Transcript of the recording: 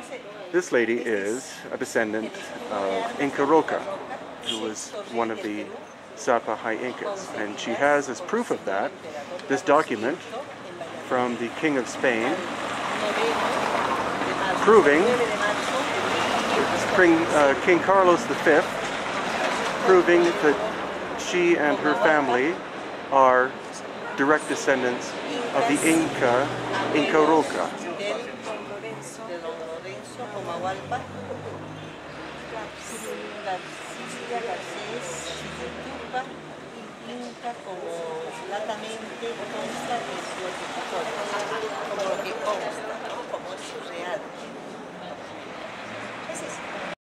This lady is a descendant of Inca Roca, who was one of the Sapa High Incas, and she has as proof of that this document from the King of Spain proving King Carlos V, proving that she and her family are direct descendants of the Inca Roca. Inca como latamente consta de su ejecutoria, como lo que consta, ¿no? Como es real.